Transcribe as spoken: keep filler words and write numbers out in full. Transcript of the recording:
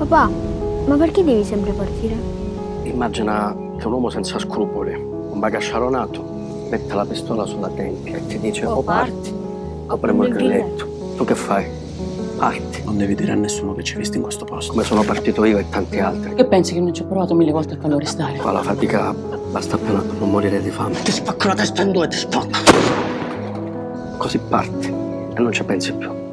Papà, ma perché devi sempre partire? Immagina che un uomo senza scrupoli, un bagasciaronato, mette la pistola sulla tempia e ti dice Oh, o parti o premo il grilletto. Tu che fai? Parti. Non devi dire a nessuno che ci hai visto in questo posto. Come sono partito io e tanti altri. Che pensi che non ci ho provato mille volte a farlo restare? Qua la fatica basta appena per non morire di fame. Ti spacco la testa in due e ti sfondo. Così parti e non ci pensi più.